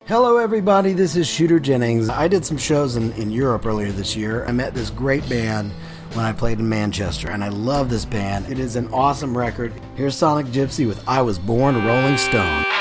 Hello everybody, this is Shooter Jennings. I did some shows in Europe earlier this year. I met this great band when I played in Manchester, and I love this band. It is an awesome record. Here's Sonic Gypsy with I Was Born a Rolling Stone.